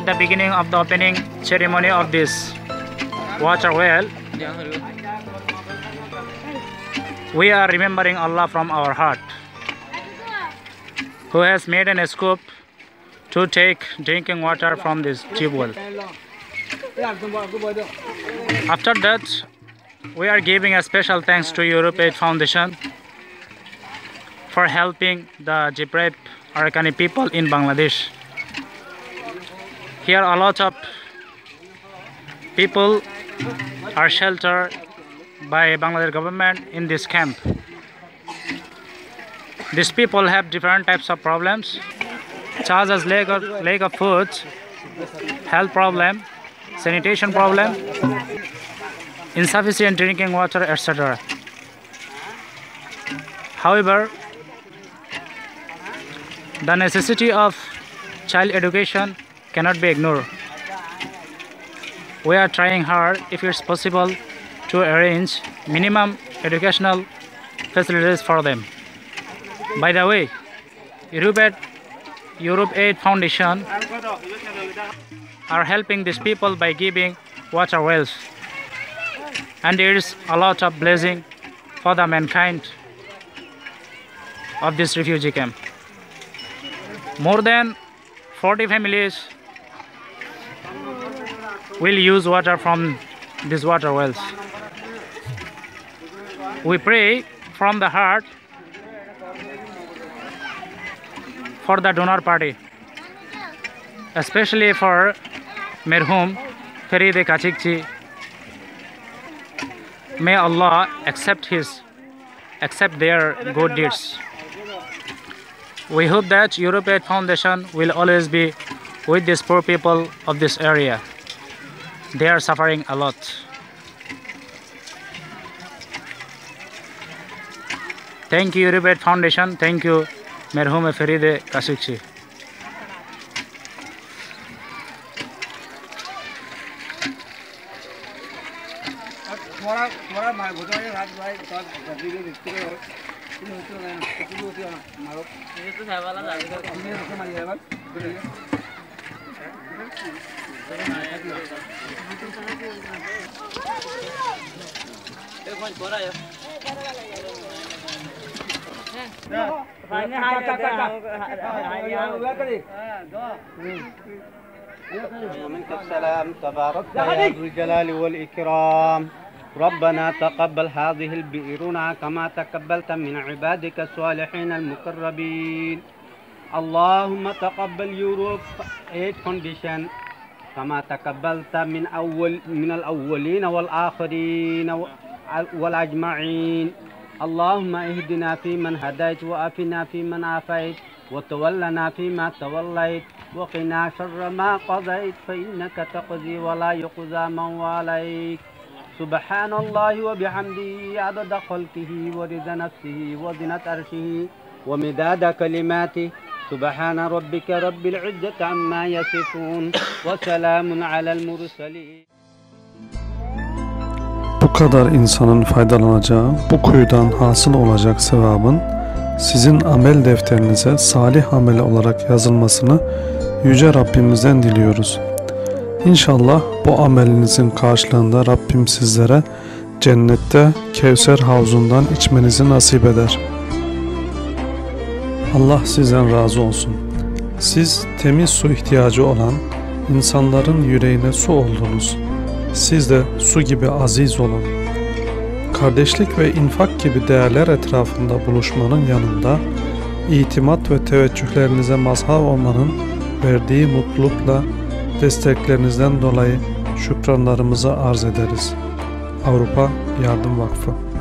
the beginning of the opening ceremony of this water well, we are remembering Allah from our heart, who has made an scoop to take drinking water from this tube well. After that, we are giving a special thanks to Europe Aid Foundation for helping the deprived Arakanni people in Bangladesh. Here a lot of people are sheltered by Bangladesh government in this camp. These people have different types of problems, such as lack of food, health problem, sanitation problem, insufficient drinking water, etc. However, the necessity of child education cannot be ignored. We are trying hard, if it's possible, to arrange minimum educational facilities for them. By the way, Europe Aid Foundation are helping these people by giving water wells, and there is a lot of blessing for the mankind of this refugee camp. More than 40 families will use water from these water wells. We pray from the heart for the donor party, especially for Merhum Feride Kachikchi. May Allah accept their good deeds. We hope that Europe Aid Foundation will always be with these poor people of this area. They are suffering a lot. Thank you, Europe Aid Foundation. Thank you, Merhum Feride Kachikchi. ومنك السلام تبارك يا ذو الجلال والإكرام. ربنا تقبل هذه البئرنا كما تقبلت من عبادك الصالحين المقربين. اللهم تقبل يوروب ايد فاونديشن كما تقبلت من الأولين والآخرين والأجمعين. اللهم اهدنا فيمن هديت وآفنا فيمن عافيت وتولنا فيما توليت وقنا شر ما قضيت فإنك تقضي ولا يقضى من واليك. سبحان الله وبحمده عدد خلقه ورضا نفسه وزنة عرشه ومداد كلماته. سبحان ربك رب العزة عما يصفون وسلام على المرسلين. Bu kadar insanın faydalanacağı, bu kuyudan hasıl olacak sevabın sizin amel defterinize salih amel olarak yazılmasını Yüce Rabbimizden diliyoruz. İnşallah bu amelinizin karşılığında Rabbim sizlere cennette Kevser havzundan içmenizi nasip eder. Allah sizden razı olsun. Siz temiz su ihtiyacı olan insanların yüreğine su oldunuz. Siz de su gibi aziz olun. Kardeşlik ve infak gibi değerler etrafında buluşmanın yanında itimat ve teveccühlerinize mazhar olmanın verdiği mutlulukla desteklerinizden dolayı şükranlarımızı arz ederiz. Avrupa Yardım Vakfı.